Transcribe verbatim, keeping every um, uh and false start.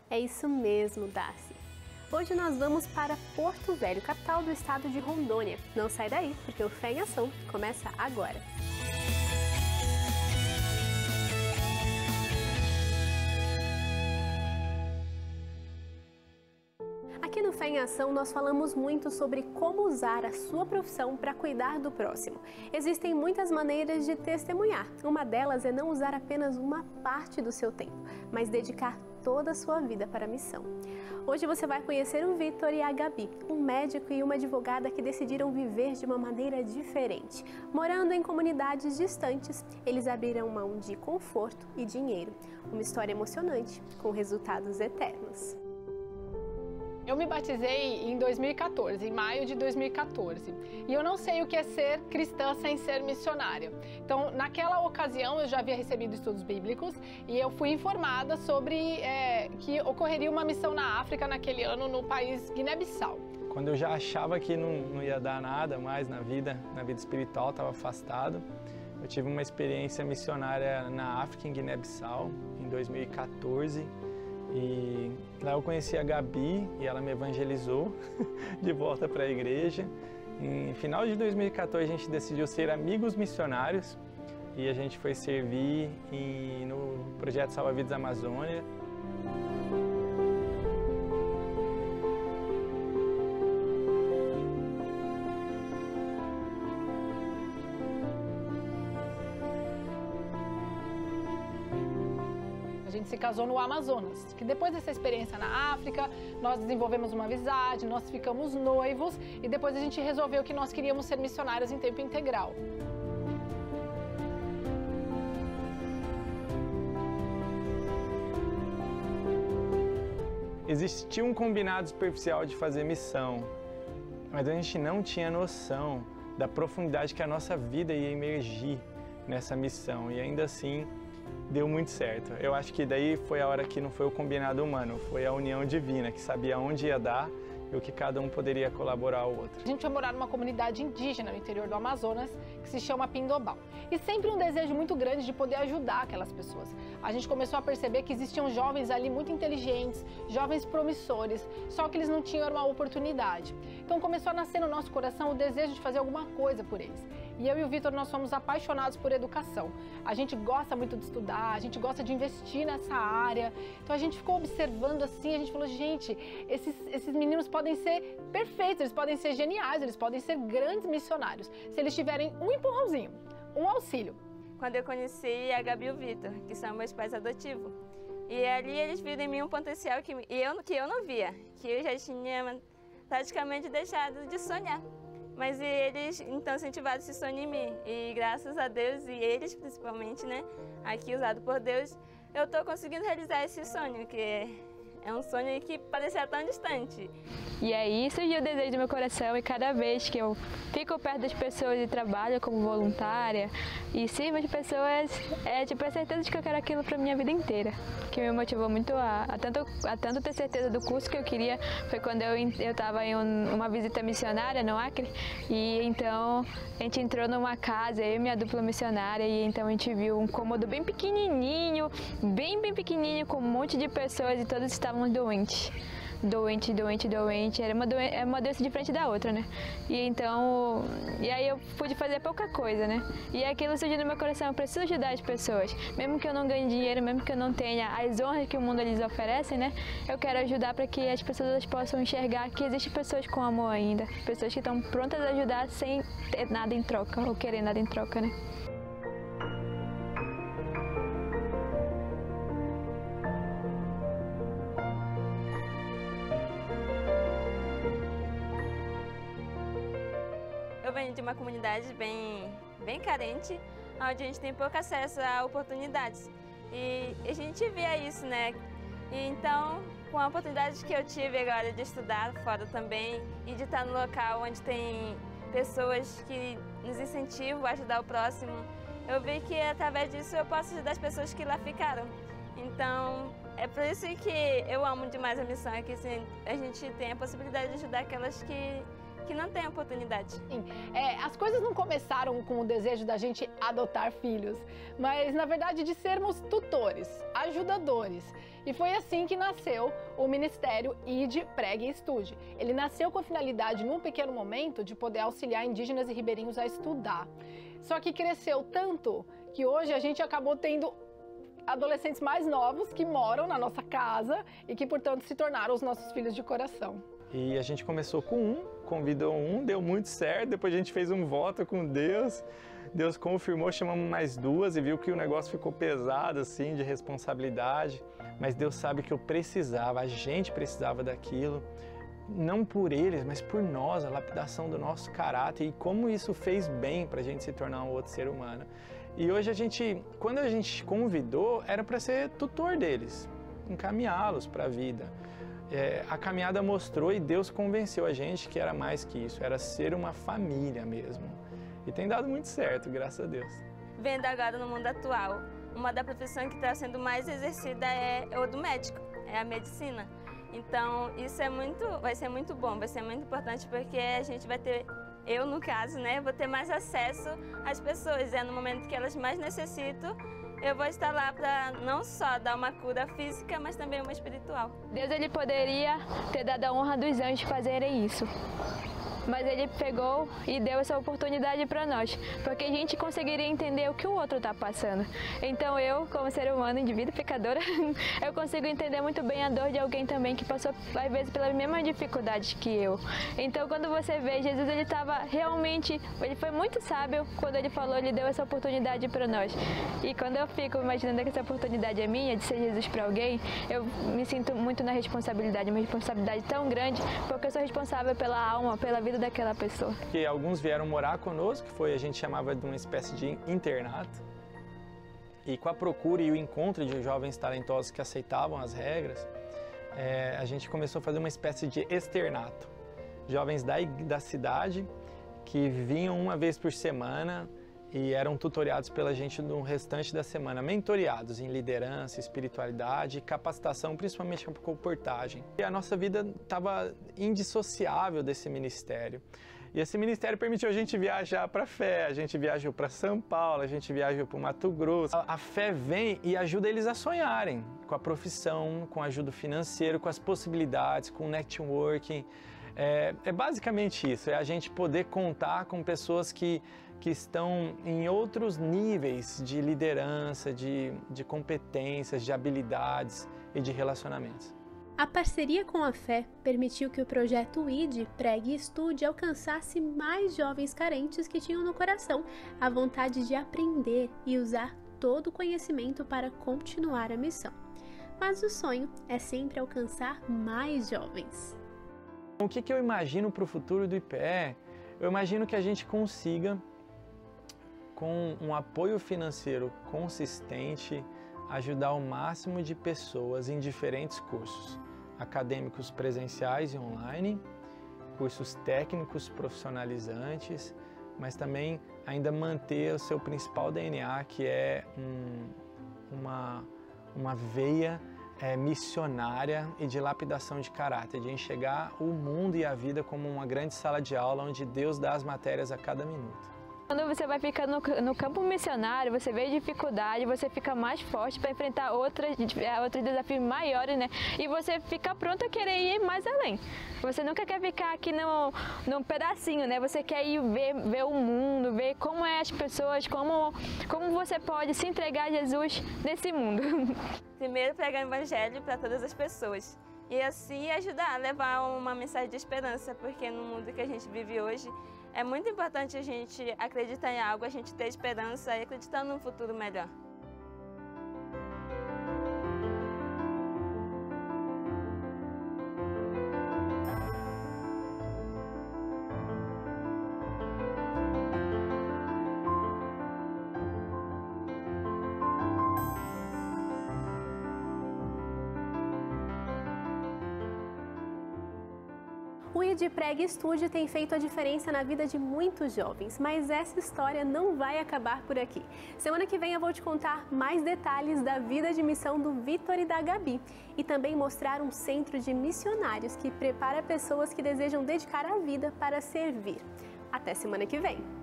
É isso mesmo, Darcy. Hoje nós vamos para Porto Velho, capital do estado de Rondônia. Não sai daí, porque o Fé em Ação começa agora. Aqui no Fé em Ação nós falamos muito sobre como usar a sua profissão para cuidar do próximo. Existem muitas maneiras de testemunhar. Uma delas é não usar apenas uma parte do seu tempo, mas dedicar toda a sua vida para a missão. Hoje você vai conhecer o Vitor e a Gabi, um médico e uma advogada que decidiram viver de uma maneira diferente. Morando em comunidades distantes, eles abriram mão de conforto e dinheiro. Uma história emocionante, com resultados eternos. Eu me batizei em dois mil e quatorze, em maio de dois mil e quatorze, e eu não sei o que é ser cristã sem ser missionária. Então, naquela ocasião, eu já havia recebido estudos bíblicos e eu fui informada sobre é, que ocorreria uma missão na África naquele ano no país Guiné-Bissau. Quando eu já achava que não, não ia dar nada mais na vida, na vida espiritual, estava afastado, eu tive uma experiência missionária na África, em Guiné-Bissau, em dois mil e quatorze. E lá eu conheci a Gabi e ela me evangelizou de volta para a igreja. Em final de dois mil e quatorze a gente decidiu ser amigos missionários e a gente foi servir em, no projeto Salva Vidas Amazônia. A gente se casou no Amazonas, que depois dessa experiência na África, nós desenvolvemos uma amizade, nós ficamos noivos e depois a gente resolveu que nós queríamos ser missionários em tempo integral. Existia um combinado superficial de fazer missão, mas a gente não tinha noção da profundidade que a nossa vida ia emergir nessa missão e ainda assim deu muito certo. Eu acho que daí foi a hora que não foi o combinado humano, foi a união divina, que sabia onde ia dar e o que cada um poderia colaborar ao outro. A gente foi morar numa comunidade indígena no interior do Amazonas, que se chama Pindobal. E sempre um desejo muito grande de poder ajudar aquelas pessoas. A gente começou a perceber que existiam jovens ali muito inteligentes, jovens promissores, só que eles não tinham uma oportunidade. Então começou a nascer no nosso coração o desejo de fazer alguma coisa por eles. E eu e o Vitor, nós somos apaixonados por educação. A gente gosta muito de estudar, a gente gosta de investir nessa área. Então a gente ficou observando assim, a gente falou, gente, esses, esses meninos podem ser perfeitos, eles podem ser geniais, eles podem ser grandes missionários, se eles tiverem um empurrãozinho, um auxílio. Quando eu conheci a Gabi e o Vitor, que são meus pais adotivos, e ali eles viram em mim um potencial que eu, que eu não via, que eu já tinha praticamente deixado de sonhar. Mas eles, então, incentivaram esse sonho em mim. E graças a Deus, e eles principalmente, né, aqui usado por Deus, eu estou conseguindo realizar esse sonho, que é um sonho que parecia tão distante. E aí surgiu o desejo do meu coração e cada vez que eu fico perto das pessoas e trabalho como voluntária e sirvo as pessoas, é tipo a certeza de que eu quero aquilo para minha vida inteira. O que me motivou muito a, a, tanto, a tanto ter certeza do curso que eu queria foi quando eu estava em um, uma visita missionária no Acre e então a gente entrou numa casa, eu e minha dupla missionária, e então a gente viu um cômodo bem pequenininho, bem bem pequenininho, com um monte de pessoas e todos estavam doentes. Doente, doente, doente, era uma, doen uma doença diferente da outra, né? E então, e aí eu pude fazer pouca coisa, né? E aquilo surgiu no meu coração, eu preciso ajudar as pessoas. Mesmo que eu não ganhe dinheiro, mesmo que eu não tenha as honras que o mundo lhes oferece, né? Eu quero ajudar para que as pessoas possam enxergar que existem pessoas com amor ainda. Pessoas que estão prontas a ajudar sem ter nada em troca, ou querer nada em troca, né? Eu venho de uma comunidade bem, bem carente, onde a gente tem pouco acesso a oportunidades. E a gente via isso, né? E então, com a oportunidade que eu tive agora de estudar fora também e de estar no local onde tem pessoas que nos incentivam a ajudar o próximo, eu vi que através disso eu posso ajudar as pessoas que lá ficaram. Então, é por isso que eu amo demais a missão, é que assim, a gente tem a possibilidade de ajudar aquelas que que não têm oportunidade. Sim. É, as coisas não começaram com o desejo da gente adotar filhos, mas na verdade de sermos tutores, ajudadores. E foi assim que nasceu o Ministério I D, Pregue e Estude. Ele nasceu com a finalidade, num pequeno momento, de poder auxiliar indígenas e ribeirinhos a estudar. Só que cresceu tanto que hoje a gente acabou tendo adolescentes mais novos que moram na nossa casa e que, portanto, se tornaram os nossos filhos de coração. E a gente começou com um, convidou um, deu muito certo, depois a gente fez um voto com Deus, Deus confirmou, chamamos mais duas e viu que o negócio ficou pesado, assim, de responsabilidade, mas Deus sabe que eu precisava, a gente precisava daquilo, não por eles, mas por nós, a lapidação do nosso caráter e como isso fez bem para a gente se tornar um outro ser humano. E hoje a gente, quando a gente convidou, era para ser tutor deles, encaminhá-los para a vida. É, a caminhada mostrou e Deus convenceu a gente que era mais que isso, era ser uma família mesmo. E tem dado muito certo, graças a Deus. Vendo agora no mundo atual, uma da profissão que está sendo mais exercida é o do médico, é a medicina. Então isso é muito, vai ser muito bom, vai ser muito importante porque a gente vai ter, eu no caso, né, vou ter mais acesso às pessoas, é no momento que elas mais necessitam. Eu vou estar lá para não só dar uma cura física, mas também uma espiritual. Deus ele poderia ter dado a honra dos anjos fazerem isso. Mas ele pegou e deu essa oportunidade para nós, porque a gente conseguiria entender o que o outro está passando. Então eu, como ser humano, indivíduo pecadora, eu consigo entender muito bem a dor de alguém também que passou, às vezes, pelas mesmas dificuldades que eu. Então quando você vê, Jesus ele estava realmente, ele foi muito sábio quando ele falou, ele deu essa oportunidade para nós. E quando eu fico imaginando que essa oportunidade é minha, de ser Jesus para alguém, eu me sinto muito na responsabilidade, uma responsabilidade tão grande, porque eu sou responsável pela alma, pela vida daquela pessoa. Que alguns vieram morar conosco, que foi, a gente chamava de uma espécie de internato. E com a procura e o encontro de jovens talentosos que aceitavam as regras, é, a gente começou a fazer uma espécie de externato. Jovens da, da cidade que vinham uma vez por semana e eram tutoriados pela gente no restante da semana, mentoriados em liderança, espiritualidade e capacitação, principalmente com comportagem. E a nossa vida estava indissociável desse ministério. E esse ministério permitiu a gente viajar para a fé, a gente viajou para São Paulo, a gente viajou para o Mato Grosso. A, a fé vem e ajuda eles a sonharem com a profissão, com a ajuda financeira, com as possibilidades, com o networking. É, é basicamente isso, é a gente poder contar com pessoas que que estão em outros níveis de liderança, de, de competências, de habilidades e de relacionamentos. A parceria com a fé permitiu que o projeto I D, Pregue e Estude alcançasse mais jovens carentes que tinham no coração a vontade de aprender e usar todo o conhecimento para continuar a missão. Mas o sonho é sempre alcançar mais jovens. O que, que eu imagino para o futuro do I P E? Eu imagino que a gente consiga, com um apoio financeiro consistente, ajudar o máximo de pessoas em diferentes cursos, acadêmicos presenciais e online, cursos técnicos profissionalizantes, mas também ainda manter o seu principal D N A, que é um, uma, uma veia é, missionária e de lapidação de caráter, de enxergar o mundo e a vida como uma grande sala de aula onde Deus dá as matérias a cada minuto. Quando você vai ficar no, no campo missionário, você vê dificuldade, você fica mais forte para enfrentar outras, outros desafios maiores, né? E você fica pronto a querer ir mais além. Você nunca quer ficar aqui no, num pedacinho, né? Você quer ir ver, ver o mundo, ver como é as pessoas, como, como você pode se entregar a Jesus nesse mundo. Primeiro, pregar o evangelho para todas as pessoas. E assim ajudar a levar uma mensagem de esperança, porque no mundo que a gente vive hoje, é muito importante a gente acreditar em algo, a gente ter esperança e acreditar num futuro melhor. O I D Preg Studio tem feito a diferença na vida de muitos jovens, mas essa história não vai acabar por aqui. Semana que vem eu vou te contar mais detalhes da vida de missão do Vitor e da Gabi e também mostrar um centro de missionários que prepara pessoas que desejam dedicar a vida para servir. Até semana que vem!